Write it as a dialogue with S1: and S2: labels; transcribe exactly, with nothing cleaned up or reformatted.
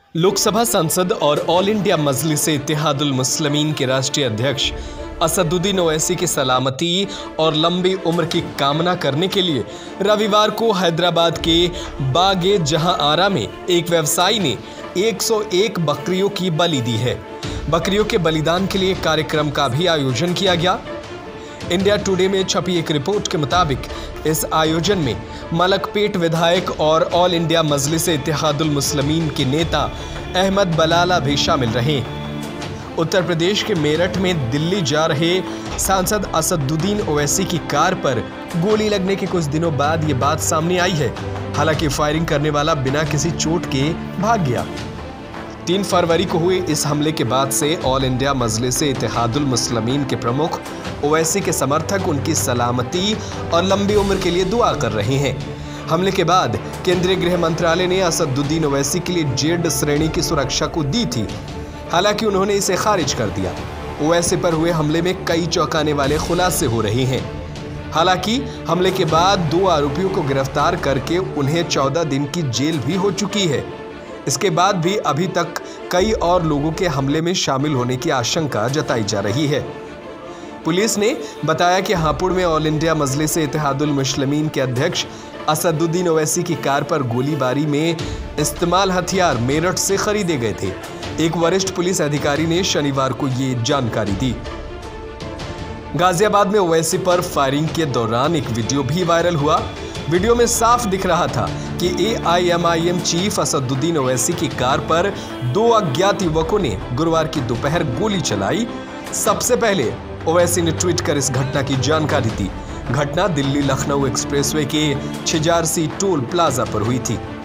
S1: लोकसभा सांसद और all India Majlis-e-Ittehadul मुस्लिमीन के राष्ट्रीय अध्यक्ष असदुद्दीन ओवैसी की सलामती और लंबी उम्र की कामना करने के लिए रविवार को हैदराबाद के बाग-ए-जहां आरा में एक व्यवसायी ने एक सौ एक बकरियों की बलि दी है। बकरियों के बलिदान के लिए कार्यक्रम का भी आयोजन किया गया। इंडिया टुडे में छपी एक रिपोर्ट के मुताबिक इस आयोजन में मलकपेट विधायक और ऑल इंडिया मजलिस-ए-इत्तेहादुल मुस्लिमीन के नेता अहमद बलाला भी शामिल रहे। उत्तर प्रदेश के मेरठ में दिल्ली जा रहे सांसद असदुद्दीन ओवैसी की कार पर गोली लगने के कुछ दिनों बाद ये बात सामने आई है। हालांकि फायरिंग करने वाला बिना किसी चोट के भाग गया। तीन फरवरी को हुए इस हमले के बाद से ऑल इंडिया मजलिस-ए-इत्तेहादुल मुस्लिमीन के प्रमुख ओवैसी के समर्थक उनकी सलामती और लंबी उम्र के लिए दुआ कर रहे हैं। हमले के बाद केंद्रीय गृह मंत्रालय ने असदुद्दीन ओवैसी के लिए जेड श्रेणी की सुरक्षा को दी थी। हालांकि उन्होंने इसे खारिज कर दिया। ओवैसी पर हुए हमले में कई चौंकाने वाले खुलासे हो रहे हैं। हालांकि हमले के बाद दो आरोपियों को गिरफ्तार करके उन्हें चौदह दिन की जेल भी हो चुकी है। इसके बाद भी अभी तक कई और लोगों के हमले में शामिल होने की आशंका जताई जा रही है। पुलिस ने बताया कि हापुड़ में ऑल इंडिया मजलिस-ए-इत्तेहादुल मुस्लिमीन के अध्यक्ष असदुद्दीन ओवैसी की कार पर गोलीबारी में इस्तेमाल हथियार मेरठ से खरीदे गए थे। एक वरिष्ठ पुलिस अधिकारी ने शनिवार को ये जानकारी दी। गाजियाबाद में ओवैसी पर फायरिंग के दौरान एक वीडियो भी वायरल हुआ। वीडियो में साफ दिख रहा था कि A I M I M chief Asaduddin Owaisi की कार पर दो अज्ञात युवकों ने गुरुवार की दोपहर गोली चलाई। सबसे पहले ओवैसी ने ट्वीट कर इस घटना की जानकारी दी। घटना दिल्ली लखनऊ एक्सप्रेसवे के छिजारसी टोल प्लाजा पर हुई थी।